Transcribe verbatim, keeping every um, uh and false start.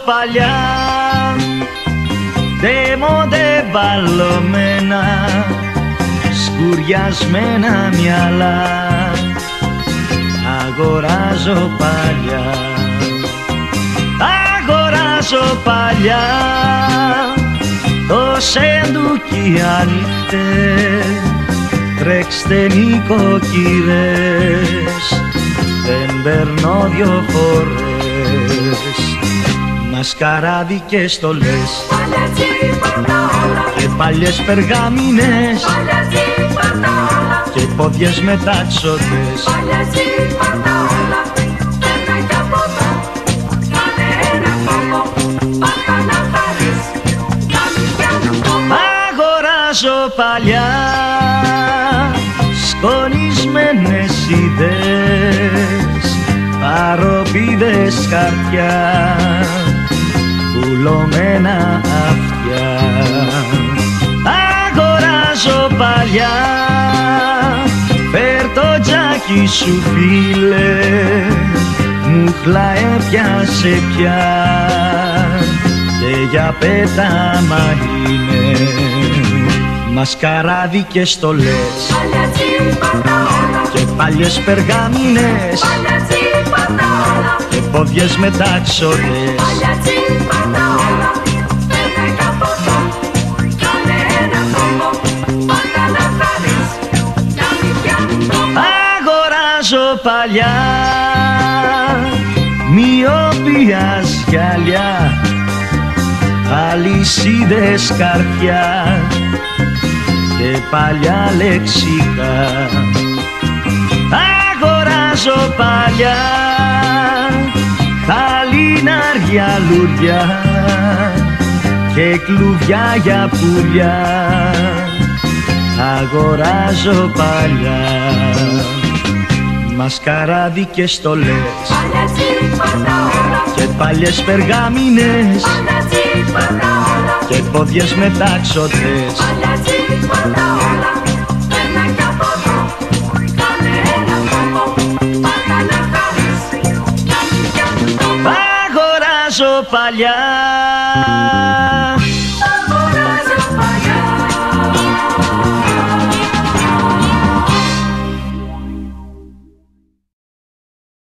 παλιά, ντέμοντε μπαλωμένα, σκουριασμένα μυαλά. Αγοράζω παλιά, αγοράζω παλιά, το σεντούκι άνοιχτε, τρέξτε νοικοκυρές, δεν περνώ δυο φορές. Μασκαράδι και στολές και παλιές περγάμινες και πόδιες μετάξωτες. Αγοράζω παλιά, σκονισμένες ιδέες, παροπίδες χαρτιά, πουλωμένα αυτιά. Αγοράζω παλιά, φέρ' το τζάκι σου φίλε, μούχλα έπιασε πια και για πέταμα είναι. Μασκαράδι και στολές και παλιές περγάμινες και πόδιες μετάξωτες. Αγοράζω παλιά, μοιοπίας γυαλιά, αλυσίδες καρφιά και παλιά λεξικά. Αγοράζω παλιά, χαλινάρια λουριά και κλουβιά για πουλιά. Αγοράζω παλιά, μασκαράδι και στολές και παλιές περγάμινες και πόδιες μετάξωτες. Αγοράζω παλιά,